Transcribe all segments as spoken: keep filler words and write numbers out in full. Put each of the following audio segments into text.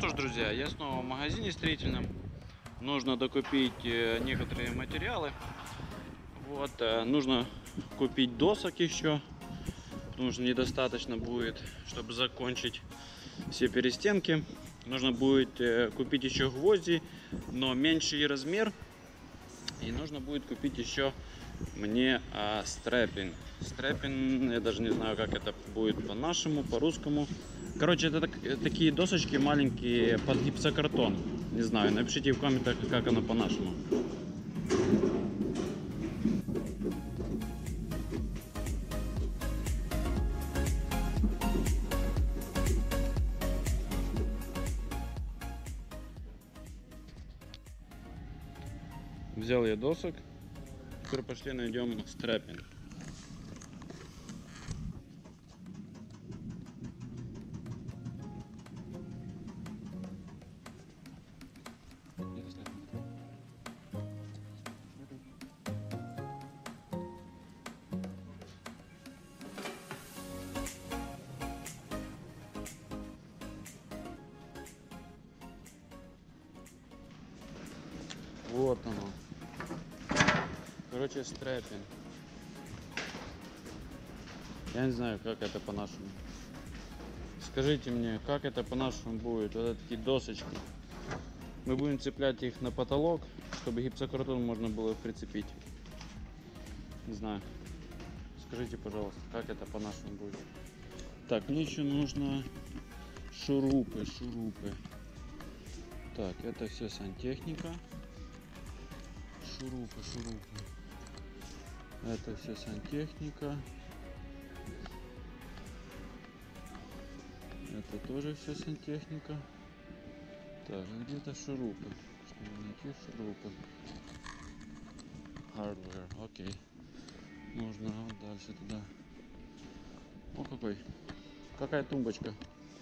что ж, друзья, я снова в магазине строительном. Нужно докупить некоторые материалы. Вот, нужно купить досок еще, потому что недостаточно будет, чтобы закончить все перестенки. Нужно будет купить еще гвозди, но меньший размер. И нужно будет купить еще мне а, стрэппинг. Стрэппинг, я даже не знаю, как это будет по-нашему, по-русскому. Короче, это так, такие досочки маленькие под гипсокартон. Не знаю, напишите в комментах, как оно по-нашему. Взял я досок. Теперь пошли найдем стрэппинг. Вот оно. Короче, стрэппинг. Я не знаю, как это по-нашему. Скажите мне, как это по-нашему будет? Вот такие досочки. Мы будем цеплять их на потолок, чтобы гипсокартон можно было прицепить. Не знаю. Скажите, пожалуйста, как это по-нашему будет? Так, мне еще нужно шурупы, шурупы. Так, это все сантехника. Шурупы, шурупы. Это все сантехника. Это тоже все сантехника. Так, где-то шурупы. Чтобы найти шурупы. Hardware, окей. Нужно вот дальше туда. О, какой. Какая тумбочка.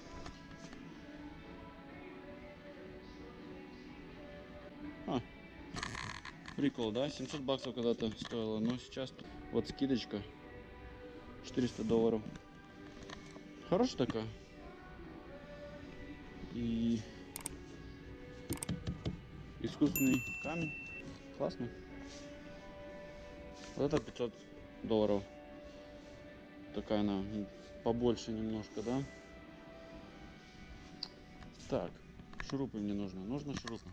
А. Прикол, да? семьсот баксов когда-то стоило, но сейчас вот скидочка четыреста долларов. Хорошая такая. И искусственный камень. Классно. Вот это пятьсот долларов. Такая она побольше немножко, да? Так, шурупы мне нужно. Нужно шурупы.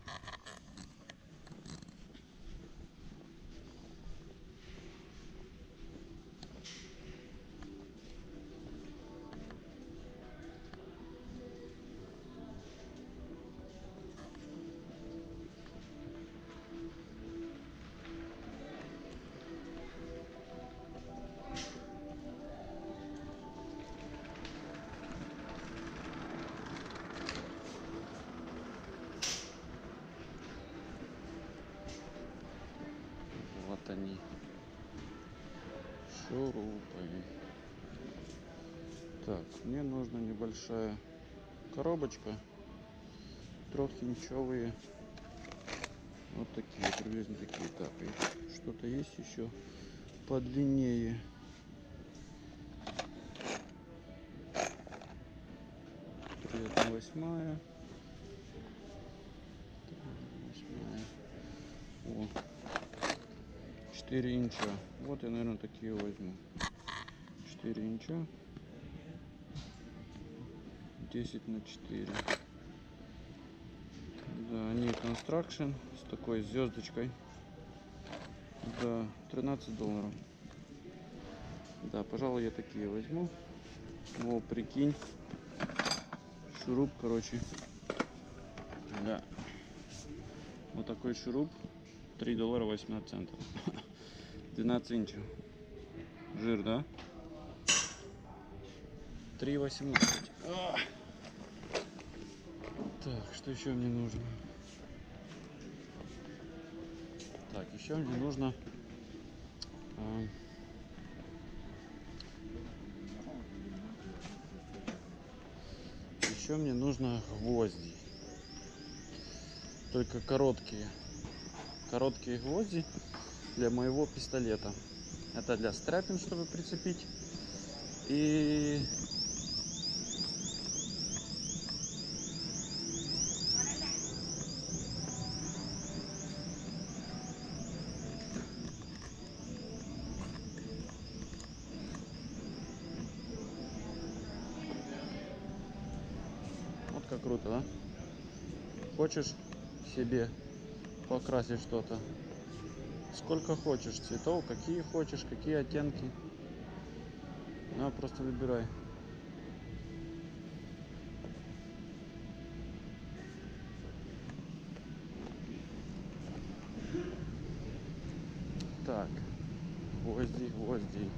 Вот они, шурупы. Так, мне нужна небольшая коробочка, трехинчевые, вот такие, приблизительно такие. Так, и что-то есть еще подлиннее. три одна восьмая. О, четыре инча. Вот я, наверное, такие возьму. четыре инча. десять на четыре. Да, они Construction с такой звездочкой. Да, тринадцать долларов. Да, пожалуй, я такие возьму. О, прикинь. Шуруп, короче. Да. Вот такой шуруп. три доллара восемнадцать центов. двенадцать инчев. Жир, да? три восемнадцать. Так, что еще мне нужно? Так, еще мне нужно а, еще мне нужно гвозди. Только короткие. Короткие гвозди для моего пистолета. Это для стрэппинг, чтобы прицепить. И круто, да? Хочешь себе покрасить что-то? Сколько хочешь цветов, какие хочешь, какие оттенки. На, просто выбирай. Так, гвозди, гвозди.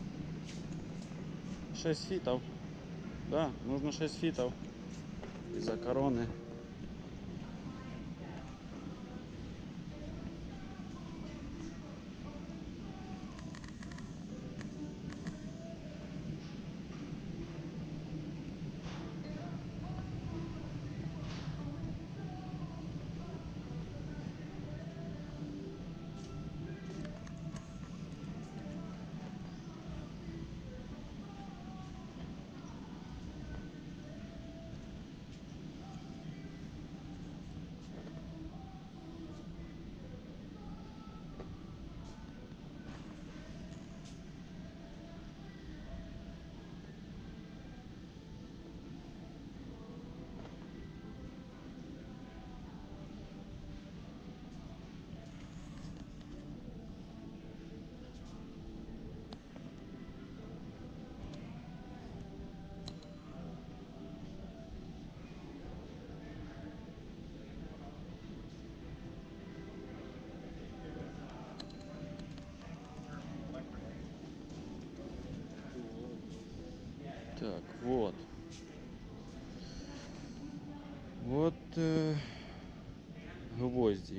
шесть фитов. Да, нужно шесть фитов из-за короны. Так, вот. Вот э, гвозди.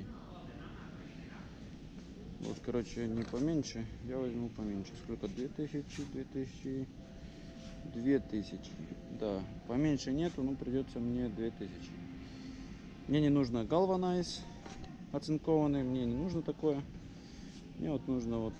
Вот, короче, не поменьше. Я возьму поменьше. Сколько? Две тысячи, две тысячи, две тысячи. Да, поменьше нету, но придется мне две тысячи. Мне не нужно галванайз оцинкованный, мне не нужно такое. Мне вот нужно вот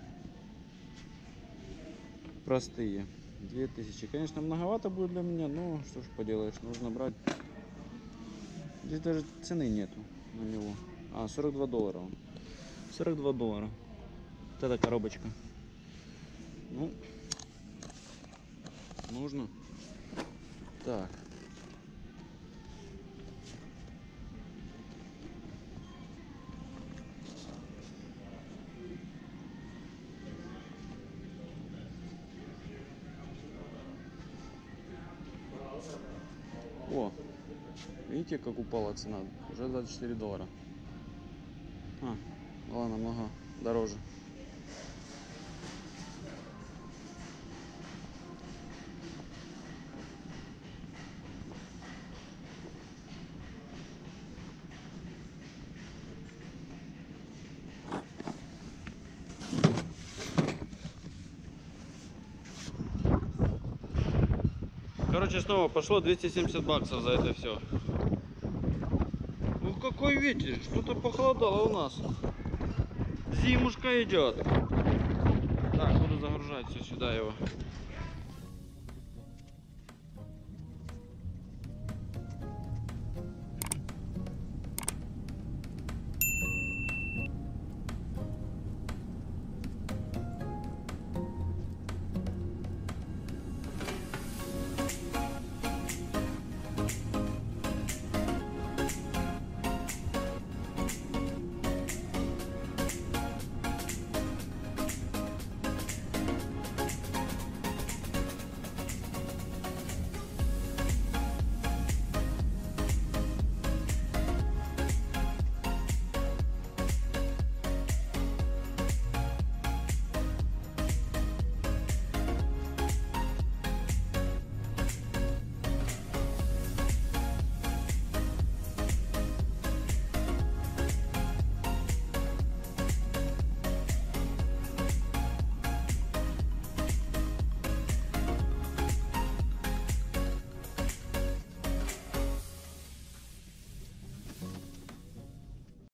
простые. две тысячи. Конечно, многовато будет для меня, но что ж поделаешь, нужно брать. Здесь даже цены нету на него. А, сорок два доллара. сорок два доллара. Вот эта коробочка. Ну, нужно. Так. О, видите, как упала цена? Уже двадцать четыре доллара. А, ладно, много дороже. Короче, снова пошло двести семьдесят баксов за это все. Ну какой ветер, что-то похолодало у нас. Зимушка идет. Так, буду загружать все сюда его.